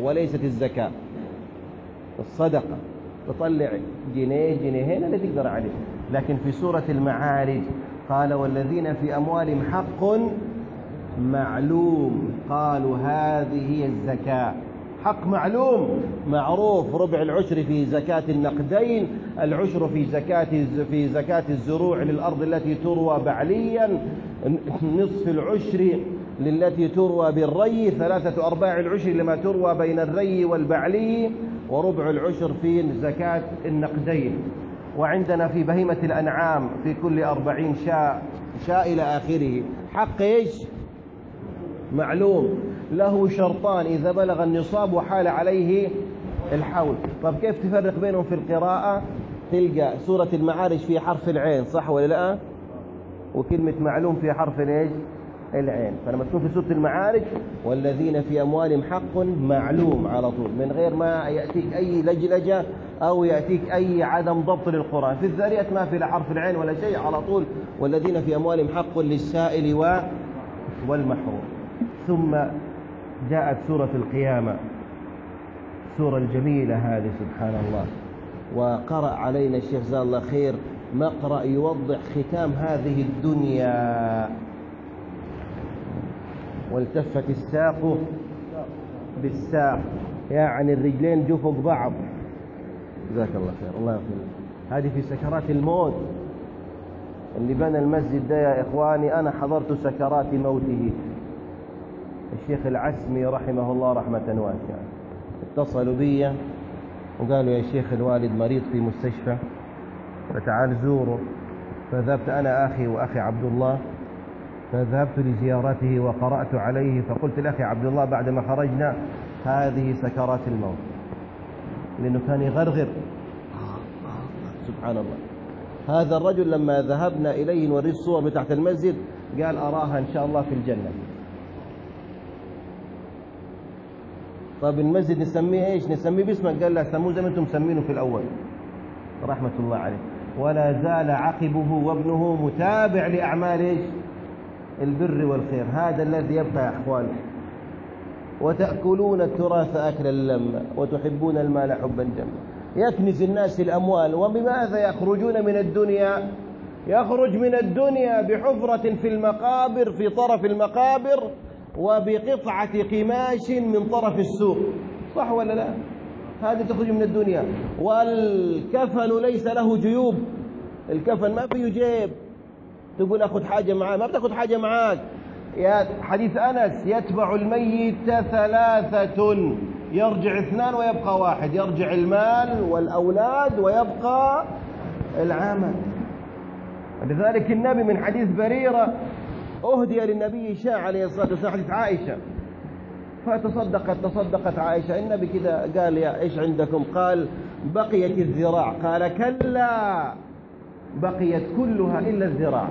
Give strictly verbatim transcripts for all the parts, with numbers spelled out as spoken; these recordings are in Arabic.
وليست الزكاة. الصدقة تطلع جنيه جنيهين اللي تقدر عليه. لكن في سورة المعارج قال والذين في أموالهم حق معلوم، قالوا هذه هي الزكاة. حق معلوم معروف، ربع العشر في زكاة النقدين، العشر في زكاة في زكاة الزروع للأرض التي تروى بعليا، نصف العشر للتي تروى بالري، ثلاثة أرباع العشر لما تروى بين الري والبعلي، وربع العشر في زكاة النقدين. وعندنا في بهيمة الأنعام في كل أربعين شاء شاء إلى آخره. حق إيش؟ معلوم، له شرطان: إذا بلغ النصاب وحال عليه الحول. طب كيف تفرق بينهم في القراءة؟ تلقى سورة المعارج في حرف العين، صح ولا لا؟ وكلمة معلوم في حرف ايش؟ العين. فلما تكون في سورة المعارج والذين في أموالهم حق معلوم على طول، من غير ما يأتيك أي لجلجة أو يأتيك أي عدم ضبط للقرآن. في الذاريات ما في لا حرف العين ولا شيء، على طول والذين في أموالهم حق للسائل والمحروم. ثم جاءت سورة القيامة، السورة الجميلة هذه سبحان الله. وقرأ علينا الشيخ جزاه الله خير مقرأ يوضح ختام هذه الدنيا: والتفت الساق بالساق، يعني الرجلين جو فوق بعض. جزاك الله خير، الله يغفر. هذه في سكرات الموت. اللي بنى المسجد ده يا إخواني أنا حضرت سكرات موته. الشيخ العسمي رحمه الله رحمة واسعة اتصلوا بي وقالوا يا شيخ الوالد مريض في مستشفى فتعال زوره. فذهبت أنا أخي وأخي عبد الله، فذهبت لزيارته وقرأت عليه، فقلت لأخي عبد الله بعد ما خرجنا: هذه سكرات الموت، لأنه كان يغرغر. سبحان الله. هذا الرجل لما ذهبنا إليه نوريه الصور بتاعت المسجد قال أراها إن شاء الله في الجنة. طيب المسجد نسميه إيش؟ نسميه باسمك؟ قال لا، سموه زي ما أنتم مسمينه في الأول، رحمة الله عليه. ولا زال عقبه وابنه متابع لأعمال إيش؟ البر والخير. هذا الذي يبقى يا أخواني. وتأكلون التراث أكلا لما وتحبون المال حبا جما. يكنز الناس الأموال، وبماذا يخرجون من الدنيا؟ يخرج من الدنيا بحفرة في المقابر، في طرف المقابر، وبقطعة قماش من طرف السوق، صح ولا لا؟ هذه تخرج من الدنيا. والكفن ليس له جيوب، الكفن ما فيه جيب تقول أخذ حاجة معاه، ما بتأخذ حاجة معاك. يا حديث أنس: يتبع الميت ثلاثة، يرجع اثنان ويبقى واحد، يرجع المال والأولاد ويبقى العمل. لذلك النبي من حديث بريرة أهدي للنبي شاء عليه الصلاة والسلام، حديث عائشة، فتصدقت تصدقت عائشة. النبي كده قال: يا إيش عندكم؟ قال: بقيت الذراع. قال: كلا، بقيت كلها إلا الذراع،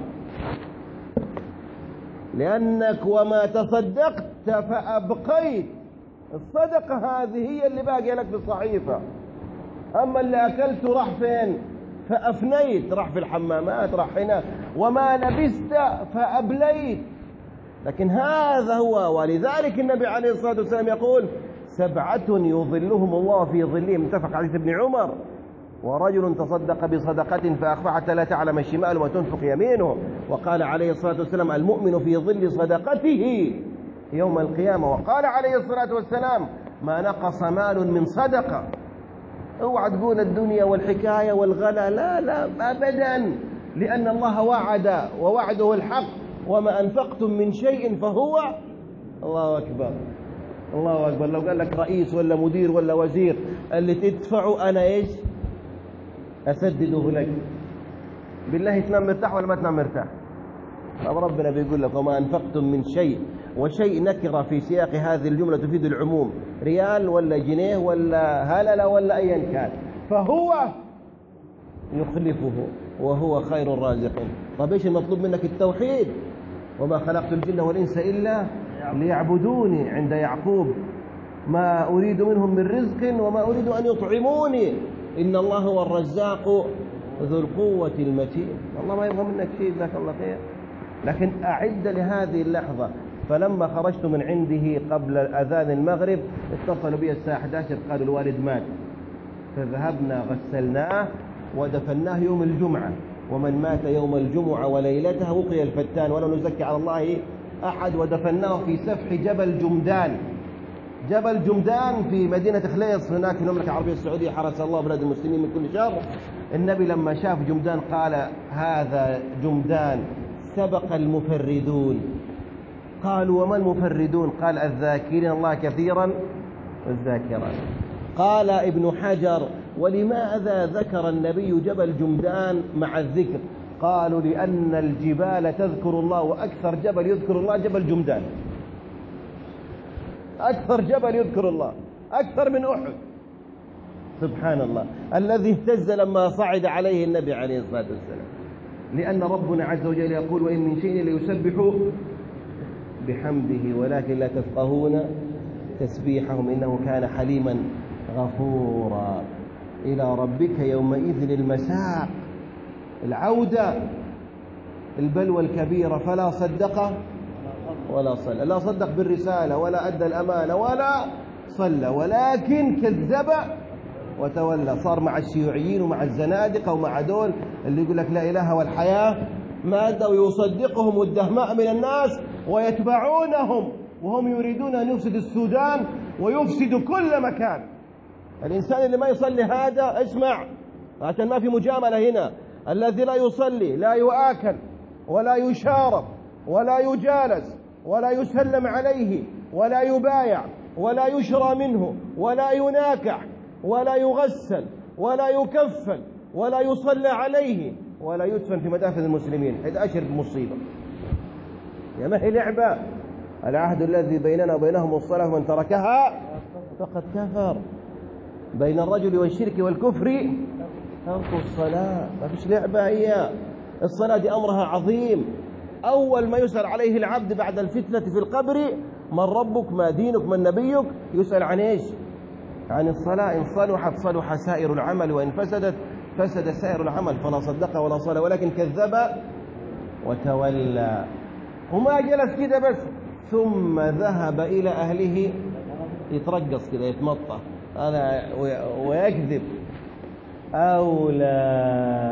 لأنك وما تصدقت فأبقيت. الصدقة هذه هي اللي باقي لك في الصحيفة، أما اللي أكلته راح فين؟ فأفنيت، راح في الحمامات، راح هنا. وما لبست فأبليت. لكن هذا هو. ولذلك النبي عليه الصلاة والسلام يقول: سبعة يظلهم الله في ظلهم، متفق حديث ابن عمر: ورجل تصدق بصدقة فأخفى حتى لا تعلم شماله وتنفق يمينه. وقال عليه الصلاة والسلام: المؤمن في ظل صدقته يوم القيامة. وقال عليه الصلاة والسلام: ما نقص مال من صدقة. اوعى تقول الدنيا والحكاية والغلا، لا لا أبدا، لأن الله وعد ووعده الحق: وما أنفقتم من شيء فهو. الله أكبر، الله أكبر. لو قال لك رئيس ولا مدير ولا وزير: اللي تدفعه أنا إيش أسدده لك، بالله تنام مرتاح ولا ما تنام مرتاح؟ طب ربنا بيقول لك: وما أنفقتم من شيء، وشيء نكرة في سياق هذه الجملة تفيد العموم، ريال ولا جنيه ولا هللة ولا أيا كان، فهو يخلفه وهو خير الرازقين. طب إيش المطلوب منك؟ التوحيد. وما خلقت الجن والإنس إلا ليعبدوني عند يعقوب: ما أريد منهم من رزق وما أريد أن يطعموني إن الله هو الرزاق ذو القوة المتين. الله ما يبغى منك شيء، جزاك الله خير. لكن أعد لهذه اللحظة فلما خرجت من عنده قبل أذان المغرب اتصلوا بي الساعة أحد عشر قالوا الوالد مات، فذهبنا غسلناه ودفناه يوم الجمعة، ومن مات يوم الجمعة وليلتها وقي الفتان ولا نزكي على الله أحد، ودفناه في سفح جبل جمدان. جبل جمدان في مدينة خليص هناك في المملكة العربية السعودية، حرس الله بلاد المسلمين من كل شر. النبي لما شاف جمدان قال هذا جمدان سبق المفردون. قالوا وما المفردون؟ قال الذاكرين الله كثيرا والذاكرات. قال ابن حجر ولماذا ذكر النبي جبل جمدان مع الذكر؟ قالوا لأن الجبال تذكر الله، وأكثر جبل يذكر الله جبل جمدان، أكثر جبل يذكر الله أكثر من أحد، سبحان الله، الذي اهتز لما صعد عليه النبي عليه الصلاة والسلام. لأن ربنا عز وجل يقول وإن من شيء ليسبح بحمده ولكن لا تفقهون تسبيحهم إنه كان حليما غفورا. إلى ربك يومئذ المساق، العودة، البلوى الكبيرة. فلا صدق ولا صلى، لا صدق بالرسالة ولا أدى الأمانة ولا صلى، ولكن كذب وتولى. صار مع الشيوعيين ومع الزنادقة ومع دول اللي يقول لك لا إله والحياة مادة، ويصدقهم الدهماء من الناس ويتبعونهم وهم يريدون أن يفسدوا السودان ويفسدوا كل مكان. الإنسان اللي ما يصلي هذا، اسمع عشان ما في مجاملة هنا، الذي لا يصلي لا يؤكل ولا يشارب ولا يجالس ولا يسلم عليه ولا يبايع ولا يشرى منه ولا يناكح ولا يغسل ولا يكفن ولا يصلى عليه ولا يدفن في مدافن المسلمين. هذا أشر مصيبة يا ما هي لعبة. العهد الذي بيننا وبينهم الصلاة، ومن تركها فقد كفر. بين الرجل والشرك والكفر ترك الصلاة، ما فيش لعبة. هي الصلاة دي أمرها عظيم. أول ما يسأل عليه العبد بعد الفتنة في القبر من ربك ما دينك من نبيك، يسأل عن إيش؟ عن الصلاة. إن صلحت صلح سائر العمل، وإن فسدت فسد سائر العمل. فلا صدق ولا صلى ولكن كذب وتولى. وما جلس كده بس، ثم ذهب إلى أهله يترقص كده يتمطى أنا ويكذب. أولى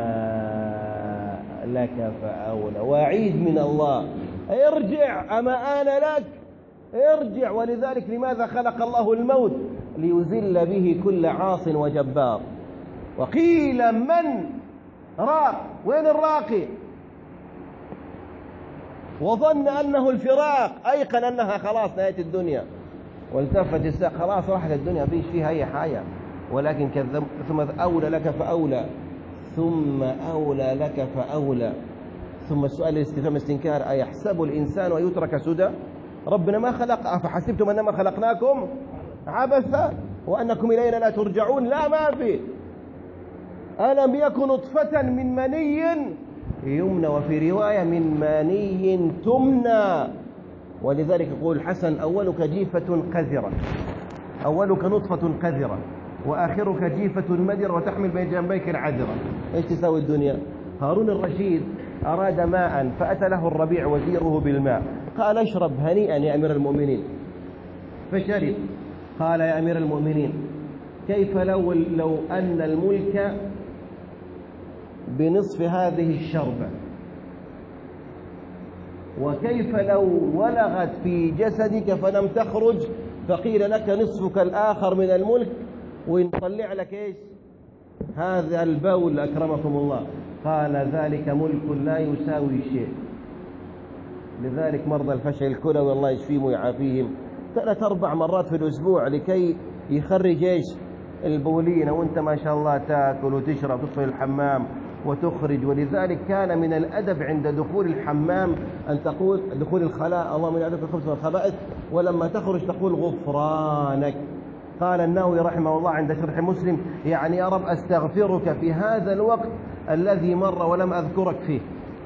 لك فأولى. وعيد من الله، ارجع أما أنا لك، ارجع. ولذلك لماذا خلق الله الموت؟ ليذل به كل عاص وجبار. وقيل من راق، وين الراقي؟ وظن أنه الفراق، أيقن أنها خلاص نهاية الدنيا، والتفت الساق خلاص راحت الدنيا فيش فيها أي حاجة. ولكن كذب. ثم أولى لك فأولى، ثم أولى لك فأولى. ثم السؤال الاستفهام استنكار، أيحسب الإنسان ويترك سدى؟ ربنا ما خلق، أفحسبتم أنما خلقناكم عبثا وأنكم إلينا لا ترجعون؟ لا، ما في. ألم يكن نطفة من مني يمنى، وفي رواية من مني تمنى. ولذلك يقول الحسن أولك جيفة قذرة، أولك نطفة قذرة وآخرك جيفة مدرة وتحمل بين جنبيك العذرة. إيش تساوي الدنيا؟ هارون الرشيد أراد ماء فأتى له الربيع وزيره بالماء، قال اشرب هنيئا يا أمير المؤمنين، فشرب. قال يا أمير المؤمنين كيف لو, لو أن الملك بنصف هذه الشربة، وكيف لو ولغت في جسدك فلم تخرج فقيل لك نصفك الآخر من الملك ونطلع لك إيش؟ هذا البول أكرمكم الله. قال ذلك ملك لا يساوي شيء. لذلك مرضى الفشل الكلوي الله يشفيهم ويعافيهم ثلاث أربع مرات في الأسبوع لكي يخرج إيش؟ البولين، وانت ما شاء الله تأكل وتشرب وتدخل الحمام وتخرج. ولذلك كان من الأدب عند دخول الحمام أن تقول دخول الخلاء اللهم إني أعوذ بك من الخبائث، ولما تخرج تقول غفرانك. قال النووي رحمه الله عند شرح مسلم يعني يا رب أستغفرك في هذا الوقت الذي مر ولم أذكرك فيه.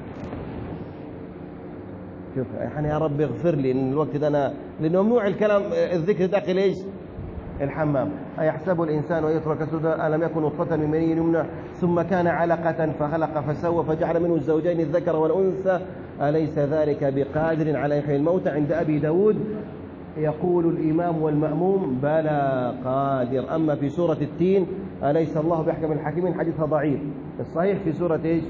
شوف يعني يا رب اغفر لي إن الوقت ده أنا، لأنه ممنوع الكلام الذكر داخل إيش؟ الحمام. أيحسب الإنسان ويترك سدى ألم يكن نطفة من مني يمنى ثم كان علقة فخلق فسوى فجعل منه الزوجين الذكر والأنثى أليس ذلك بقادر على يحيي الموتى؟ عند أبي داود يقول الإمام والمأموم بلى قادر. أما في سورة التين أليس الله بأحكم الحاكمين حديثها ضعيف. الصحيح في سورة إيش؟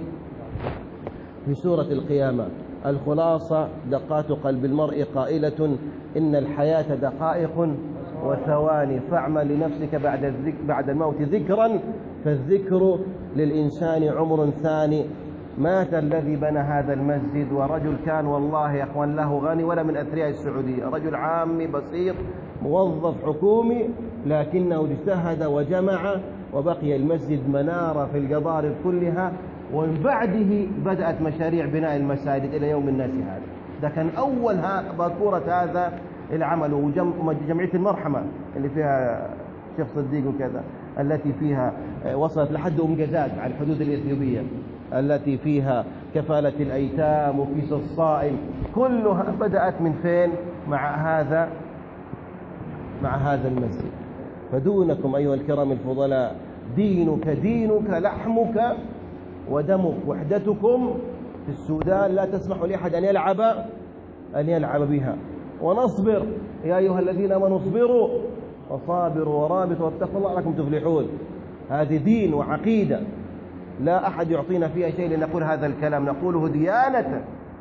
في سورة القيامة. الخلاصة دقات قلب المرء قائلة إن الحياة دقائق وثواني، فاعمل لنفسك بعد الذك بعد الموت ذكرا، فالذكر للإنسان عمر ثاني. مات الذي بنى هذا المسجد، ورجل كان والله يا أخوان له غني ولا من أثرياء السعودية، رجل عامي بسيط موظف حكومي، لكنه اجتهد وجمع وبقي المسجد منارة في القضارب كلها. ومن بعده بدأت مشاريع بناء المساجد إلى يوم الناس هذا. ده كان أول باكورة هذا العمل. وجمعية المرحمة اللي فيها شيخ صديق وكذا، التي فيها وصلت لحد أم جزاز على الحدود الإثيوبية، التي فيها كفالة الأيتام وكيس الصائم، كلها بدأت من فين؟ مع هذا مع هذا المسجد. فدونكم أيها الكرام الفضلاء، دينك دينك لحمك ودمك. وحدتكم في السودان لا تسمح لأحد أن يلعب أن يلعب بها. ونصبر يا أيها الذين آمنوا اصبروا وصابروا ورابطوا واتقوا الله لعلكم تفلحون. هذه دين وعقيدة لا أحد يعطينا فيها شيء لنقول هذا الكلام، نقوله ديانة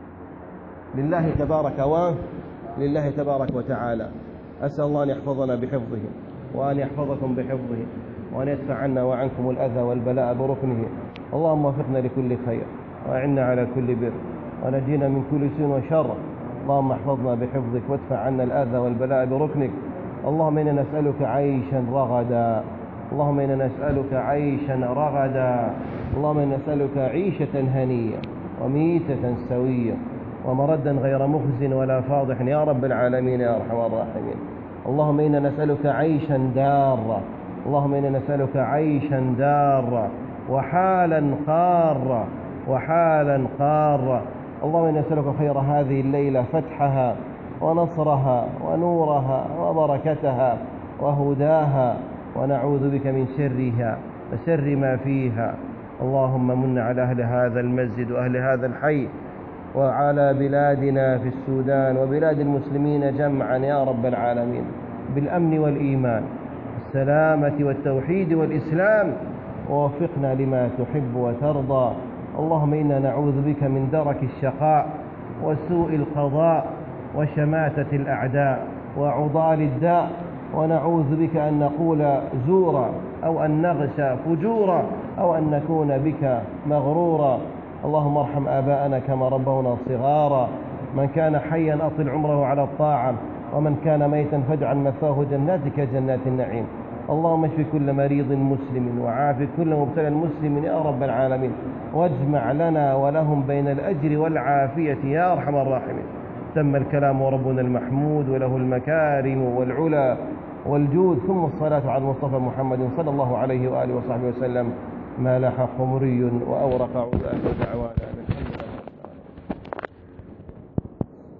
لله تبارك و لله تبارك وتعالى. أسأل الله أن يحفظنا بحفظه، وأن يحفظكم بحفظه، وأن يدفع عنا وعنكم الأذى والبلاء بركنه. اللهم وفقنا لكل خير، وأعنا على كل بر، ونجينا من كل سوء وشر. اللهم احفظنا بحفظك، وادفع عنا الأذى والبلاء بركنك. اللهم إنا نسألك عيشا رغدا، اللهم إنا نسألك عيشا رغدا، اللهم إنا نسألك عيشة هنية وميتة سوية ومردا غير مخز ولا فاضح يا رب العالمين يا أرحم الراحمين. اللهم إنا نسألك عيشا دارا، اللهم إنا نسألك عيشا دارا وحالا قارا وحالا قارا. اللهم إنا نسألك خير هذه الليلة، فتحها ونصرها ونورها وبركتها وهداها، ونعوذ بك من شرها وشر ما فيها. اللهم من على أهل هذا المسجد وأهل هذا الحي، وعلى بلادنا في السودان وبلاد المسلمين جمعا يا رب العالمين، بالأمن والإيمان، السلامة والتوحيد والإسلام، ووفقنا لما تحب وترضى. اللهم إنا نعوذ بك من درك الشقاء وسوء القضاء وشماتة الأعداء وعضال الداء، ونعوذ بك أن نقول زورا أو أن نغشى فجورا أو أن نكون بك مغرورا. اللهم ارحم آباءنا كما ربونا صغارا. من كان حيا أطل عمره على الطاعة، ومن كان ميتا فاجعل مثواه جناتك جنات النعيم. اللهم اشف كل مريض مسلم، وعاف كل مبتلى مسلم يا رب العالمين، واجمع لنا ولهم بين الأجر والعافية يا أرحم الراحمين. تم الكلام وربنا المحمود، وله المكارم والعلا والجود، ثم الصلاة على المصطفى محمد صلى الله عليه وآله وصحبه وسلم. ما لاح قمري وأورق عداه دعوانا.